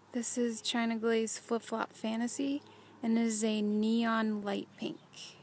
This is China Glaze Flip Flop Fantasy, and it is a neon light pink.